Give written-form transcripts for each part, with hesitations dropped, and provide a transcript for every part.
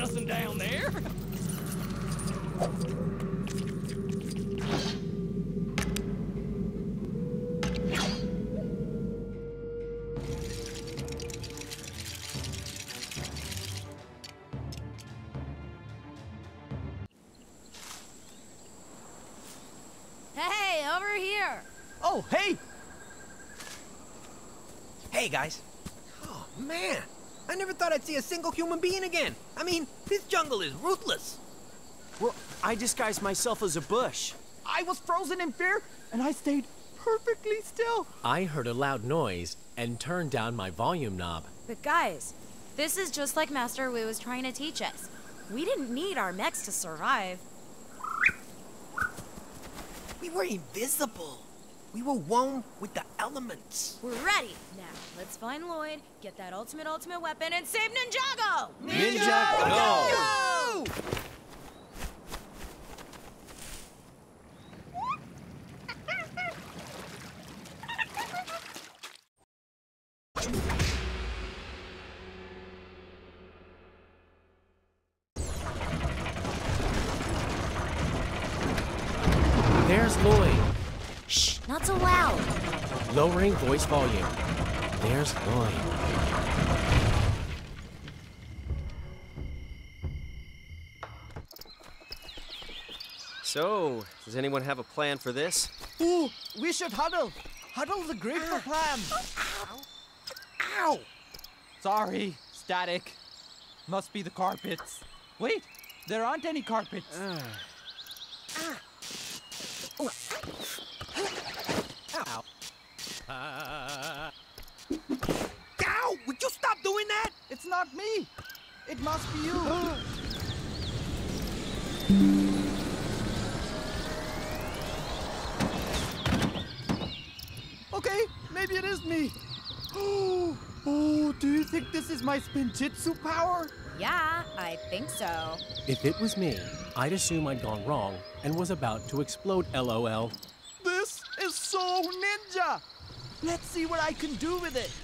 cussing down there. Hey, over here! Oh, hey! Hey, guys. Oh, man. I never thought I'd see a single human being again. I mean, this jungle is ruthless. Well, I disguised myself as a bush. I was frozen in fear, and I stayed perfectly still. I heard a loud noise and turned down my volume knob. But guys, this is just like Master Wu was trying to teach us. We didn't need our mechs to survive. We were invisible. We were one with the elements. We're ready! Now, let's find Lloyd, get that ultimate weapon, and save Ninjago! Ninja, go! There's Lloyd. Shh, not so loud. Lowering voice volume. There's Lloyd. So, does anyone have a plan for this? Ooh, we should huddle. Huddle the grid for plan. Ow! Sorry, static. Must be the carpets. Wait, there aren't any carpets. Ow! Ow! Would you stop doing that? It's not me. It must be you. Okay, maybe it is me. Oh, do you think this is my spinjitzu power? Yeah, I think so. If it was me, I'd assume I'd gone wrong and was about to explode, LOL. This is so ninja. Let's see what I can do with it.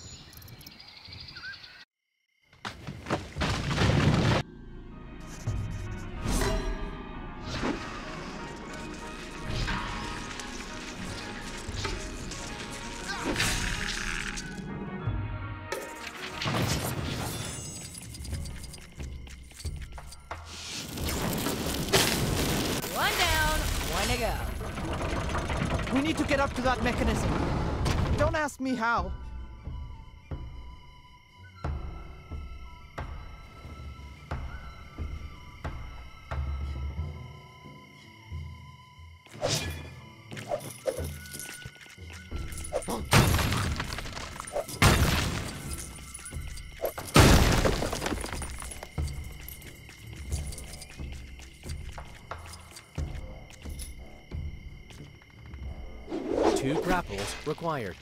One down, one to go. We need to get up to that mechanism. Don't ask me how. Two grapples required.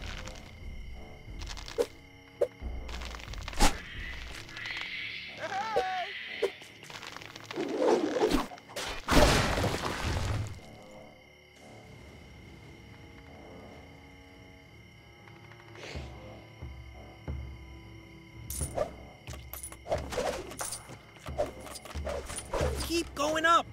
Keep going up.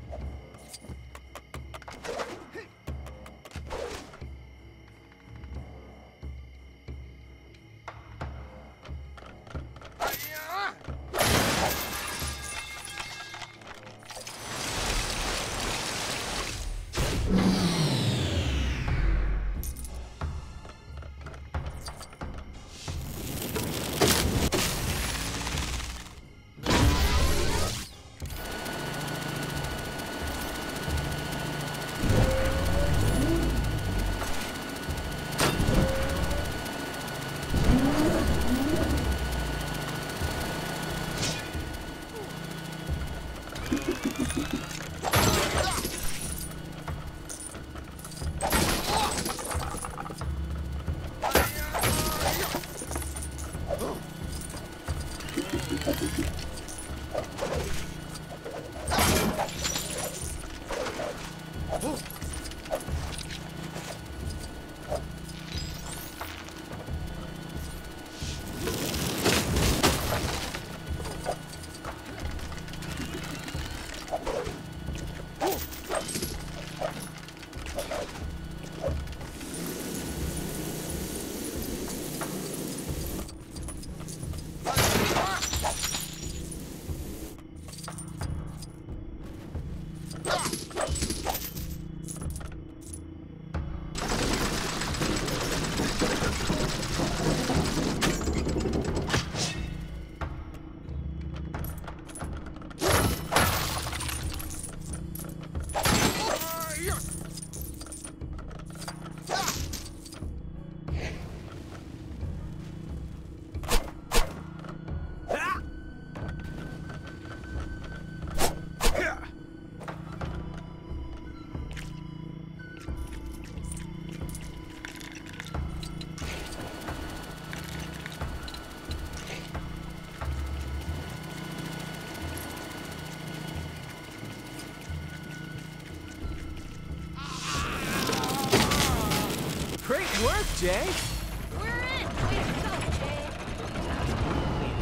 Jay? We're in! Way to go, Jay!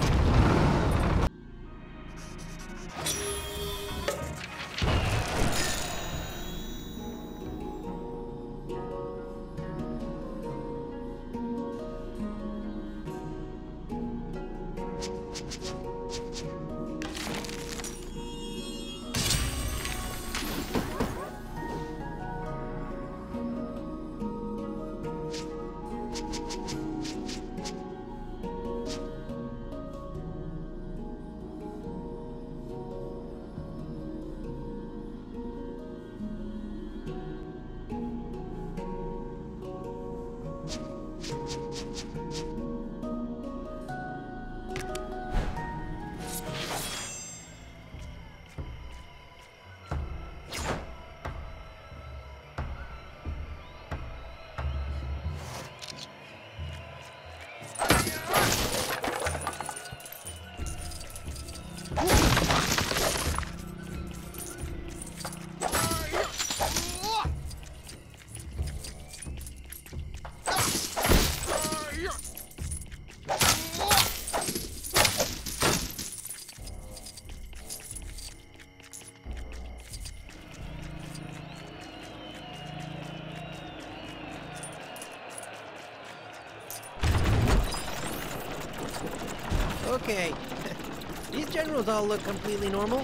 Okay. These generals all look completely normal.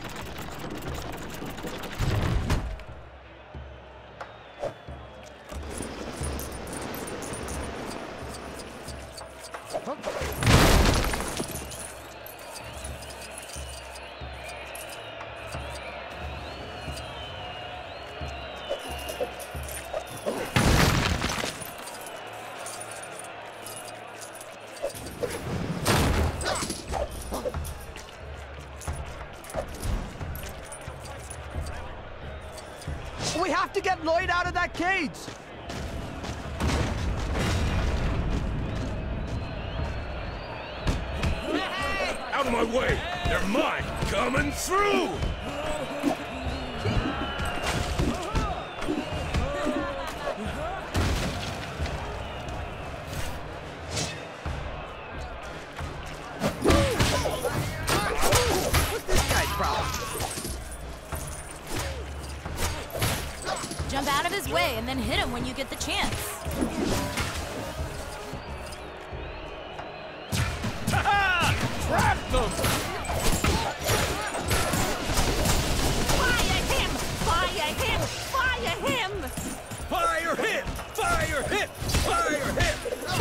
We have to get Lloyd out of that cage! Out of my way! They're mine! Coming through! What's this guy's problem? Jump out of his way and then hit him when you get the chance. Trap them! Fire him! Fire him! Fire him! Fire him! Fire him! Fire him!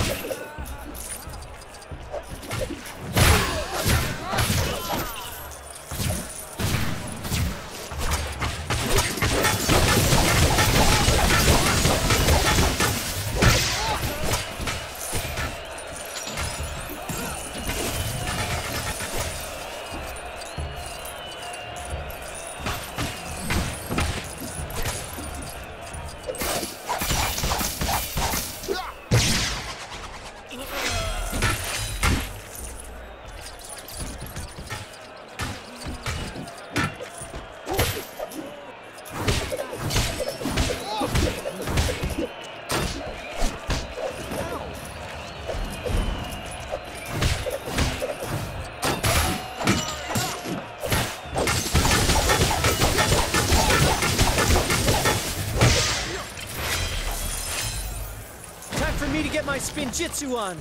Time for me to get my spinjitzu on.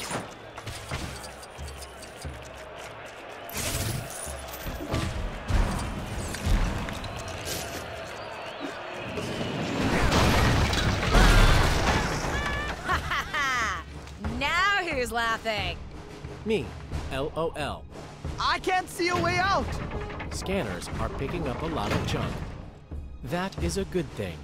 Now who's laughing? Me, LOL. I can't see a way out! Scanners are picking up a lot of junk. That is a good thing.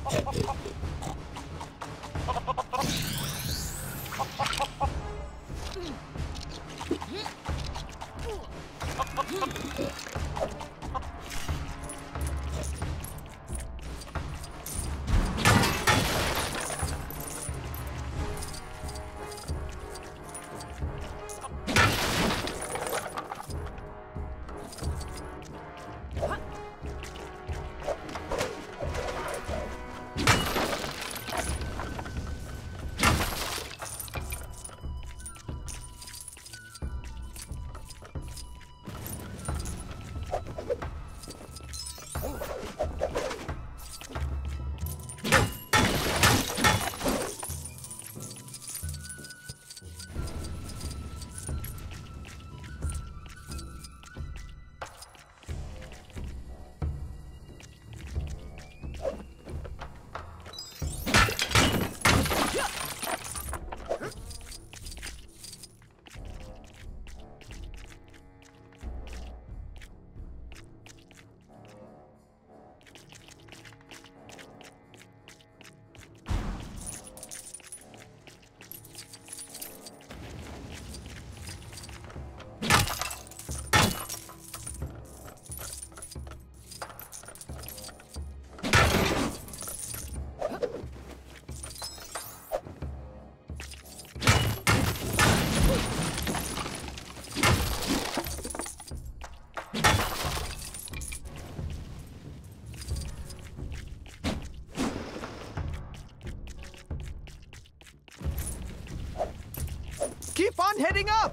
Keep on heading up!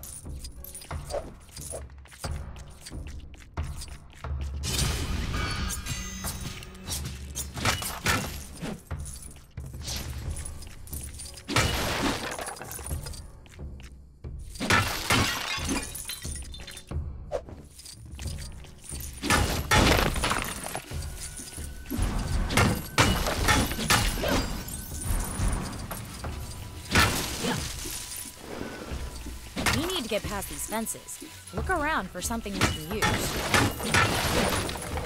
We need to get past these fences. Look around for something we can use.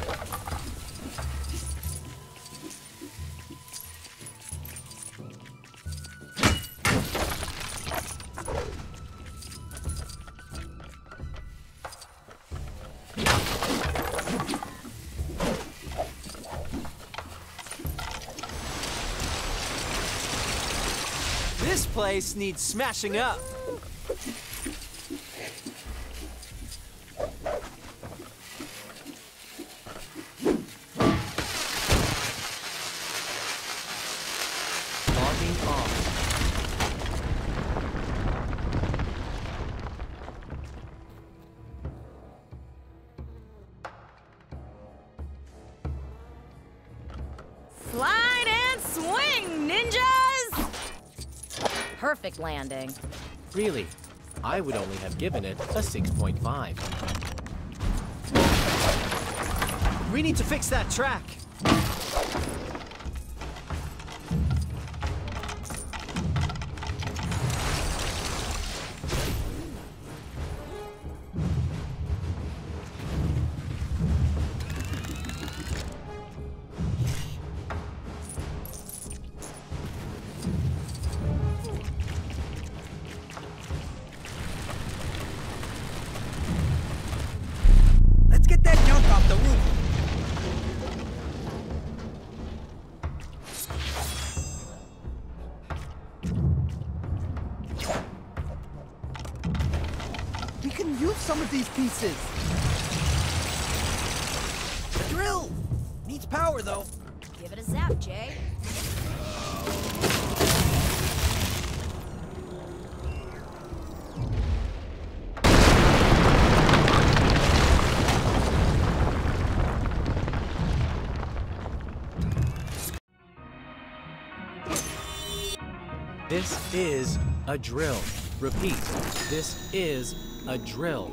This place needs smashing up. Logging off. Slide and swing, ninjas! Perfect landing. Really, I would only have given it a 6.5. We need to fix that track. Let's get that junk off the roof. We can use some of these pieces. The drill needs power, though. Give it a zap, Jay. This is a drill. Repeat, this is a drill.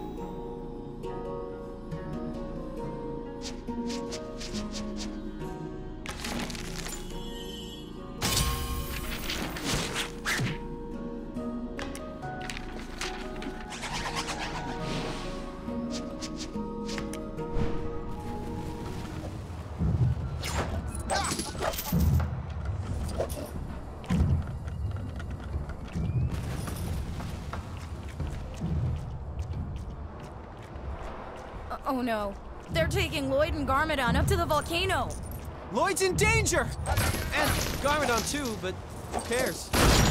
Oh no. They're taking Lloyd and Garmadon up to the volcano. Lloyd's in danger! And Garmadon too, but who cares?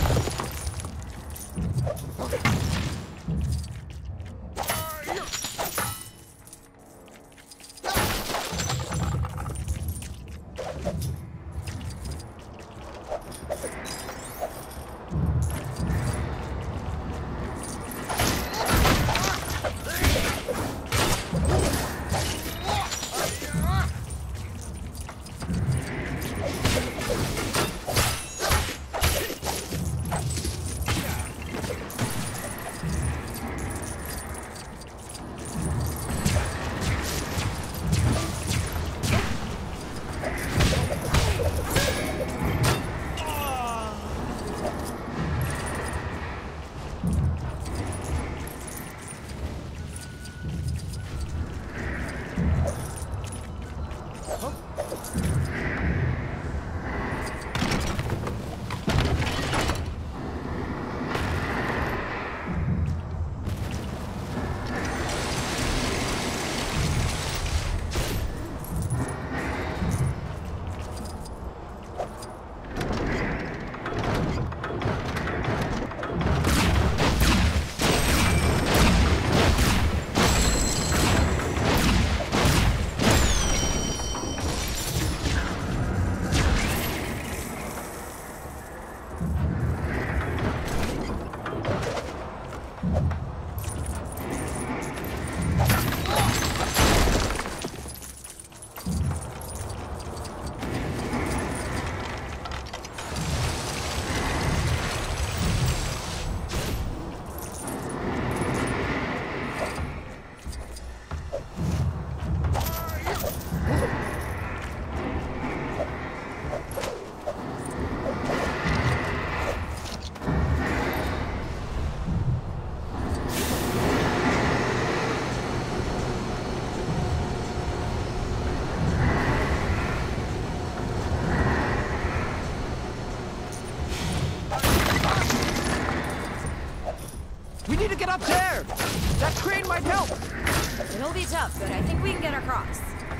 We need to get up there! That crane might help! It'll be tough, but I think we can get across.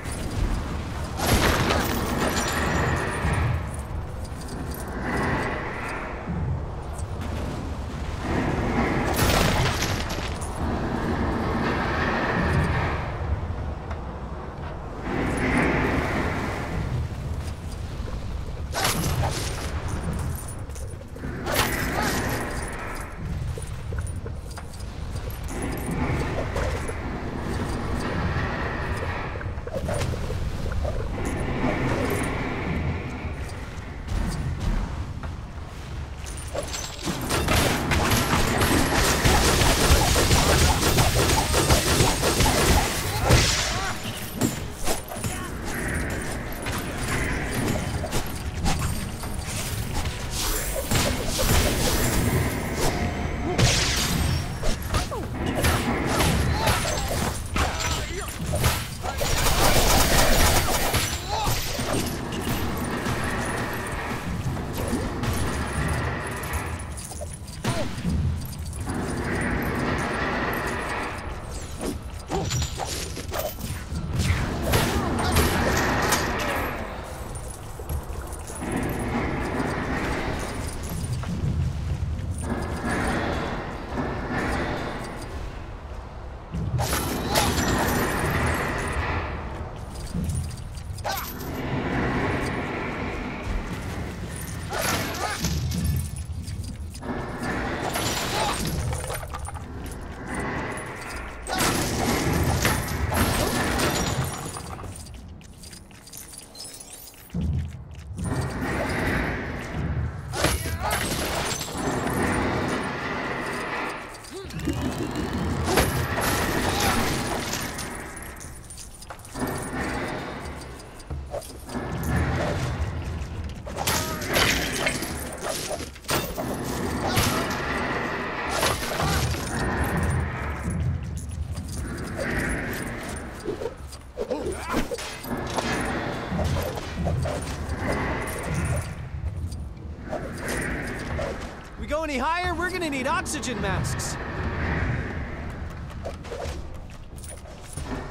We go any higher, we're gonna need oxygen masks.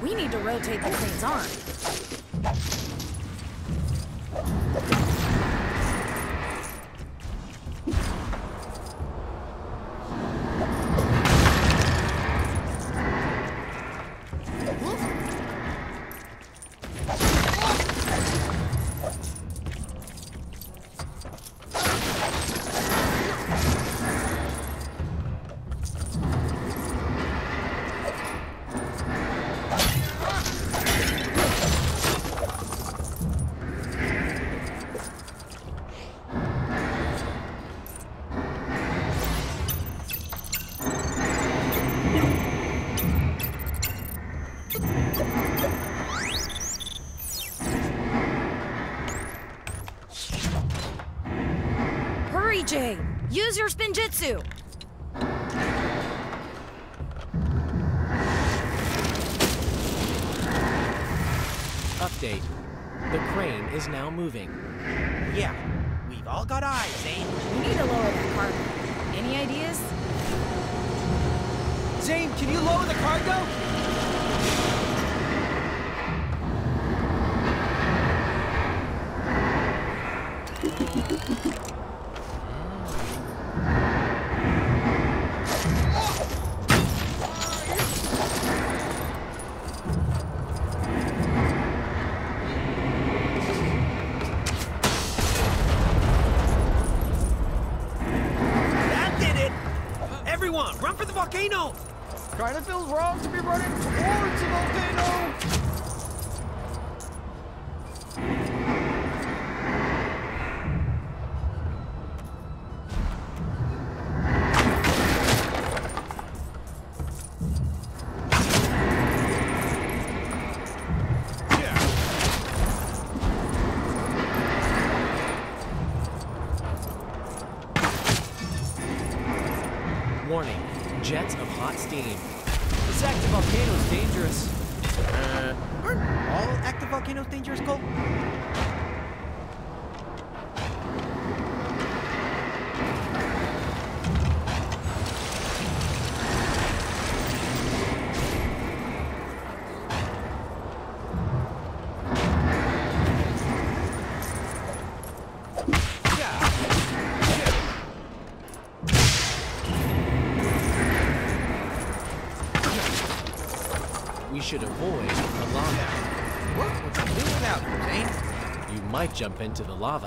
We need to rotate the crane's arm. Hurry, Jay! Use your spinjitzu! Update. The crane is now moving. Yeah, we've all got eyes, Zane. We need to lower that cargo. Any ideas? Zane, can you lower the cargo? That did it! Everyone, run for the volcano! Kinda feels wrong to be running towards the volcano. Warning. Jets of hot steam. This active volcano is dangerous. Aren't all active volcanoes dangerous, Cole? We should avoid the lava. What would you do without it, Zane? You might jump into the lava.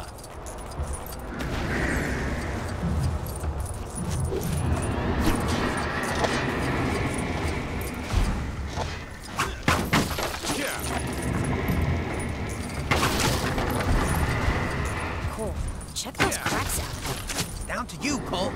Cole, check those cracks out. Down to you, Cole.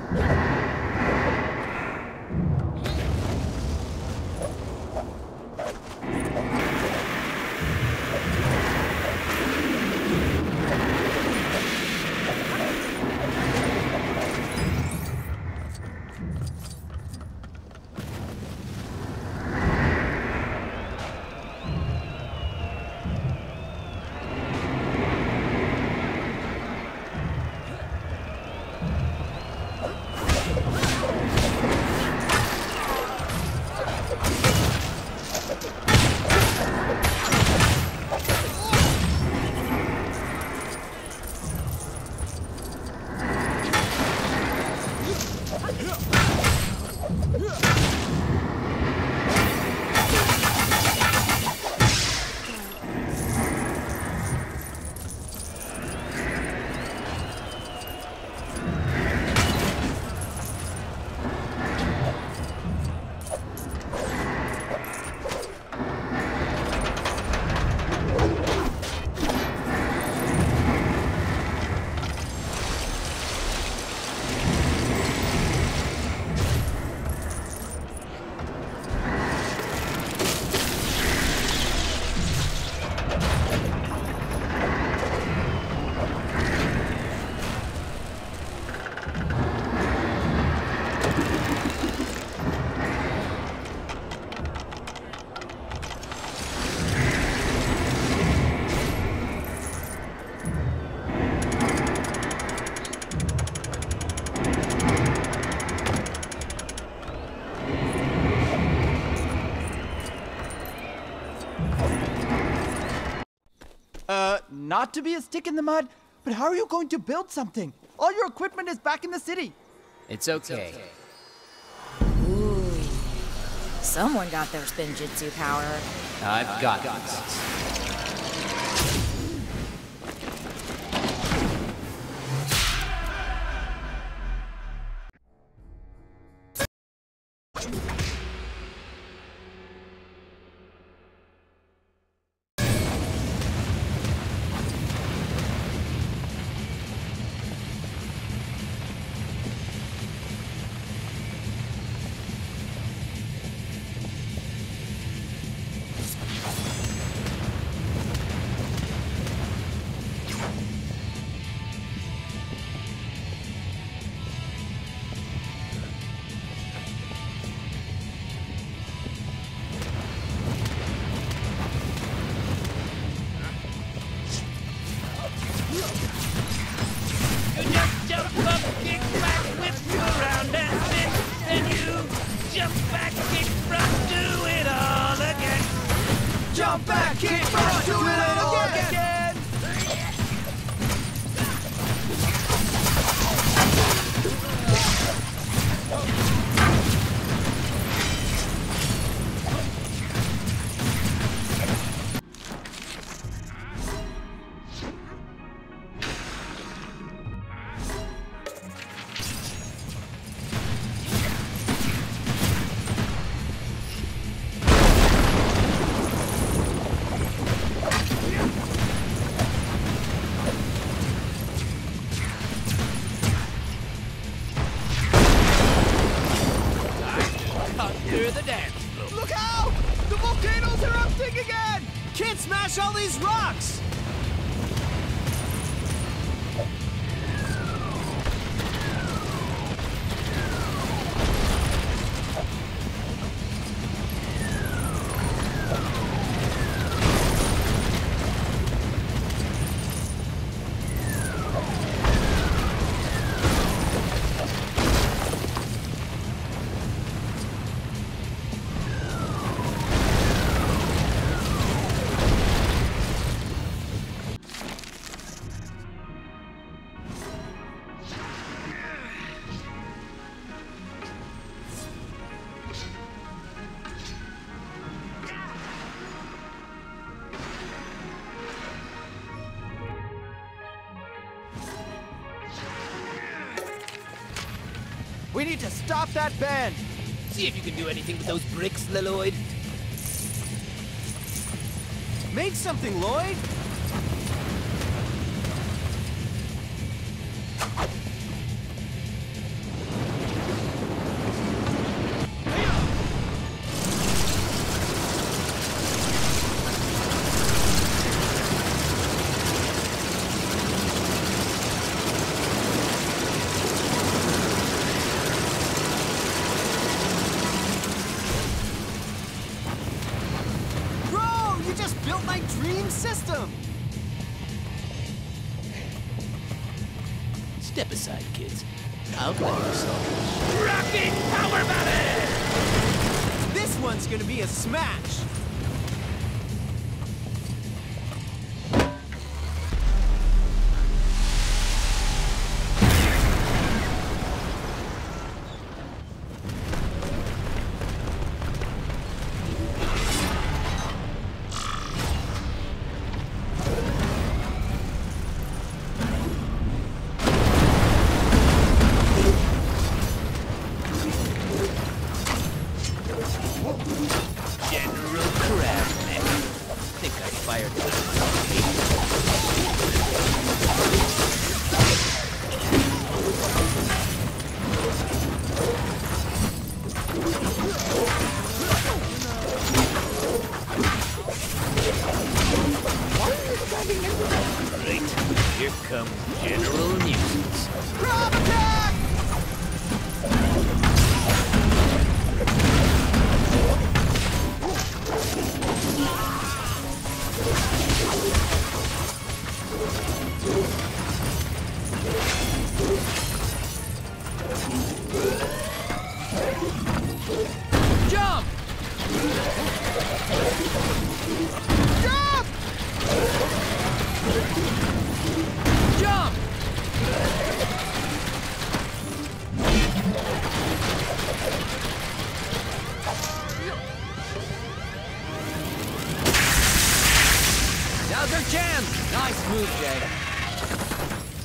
Not to be a stick in the mud, but how are you going to build something? All your equipment is back in the city. It's okay. Ooh. Someone got their spinjitzu power. I've got this. Jump back, kick front, do it all again! Look out! The volcanoes are erupting again! Can't smash all these rocks! We need to stop that bend! See if you can do anything with those bricks, Leloid. Make something, Lloyd! my dream system! Step aside, kids. I'll play the song. Rocket power battle! This one's gonna be a smash! General Crabneck. Think I fired Great. Here comes General Nuisance. Crab attack! Jump! Jump! Jump! Now's our chance! Nice move, Jay.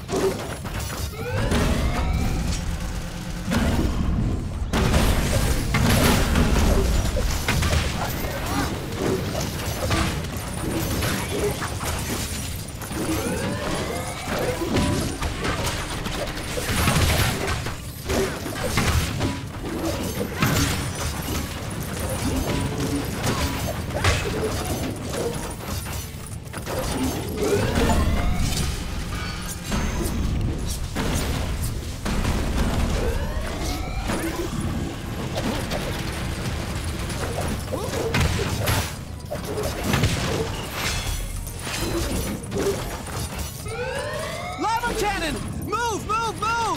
Lava cannon! Move, move, move!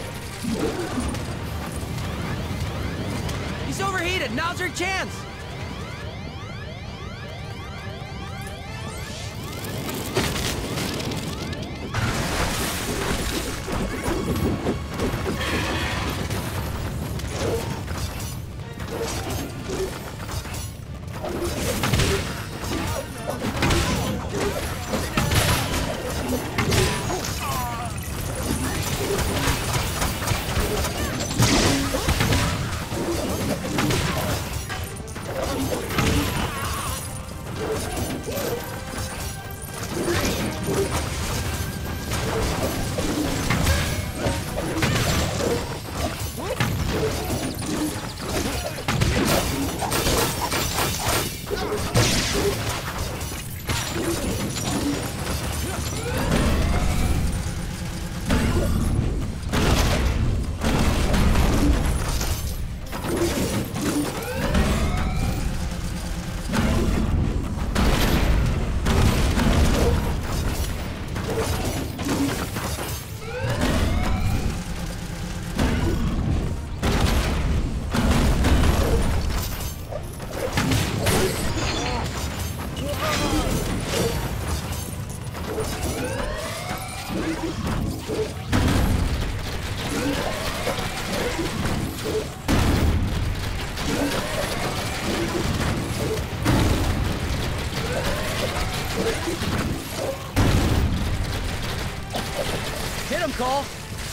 He's overheated. Now's our chance. Hit him, Cole.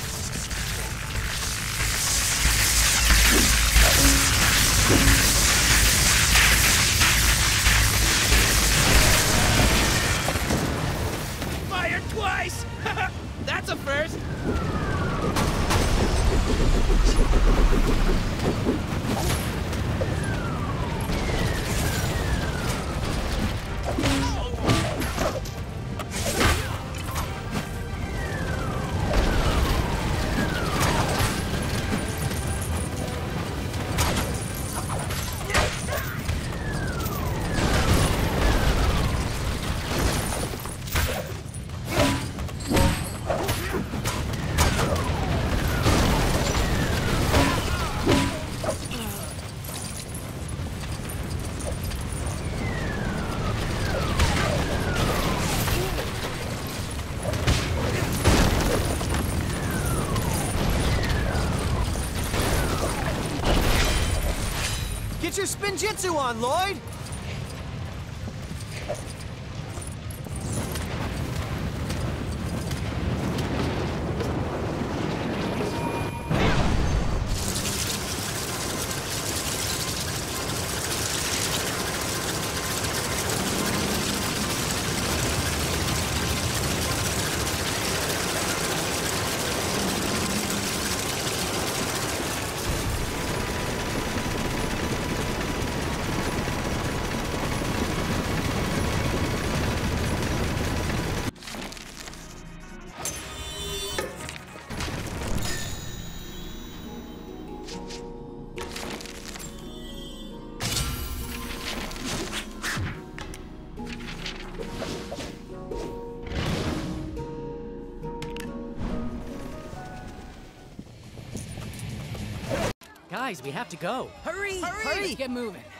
Fire twice! That's a first! Get your spinjitzu on, Lloyd! Guys, we have to go. Hurry! Let's get moving.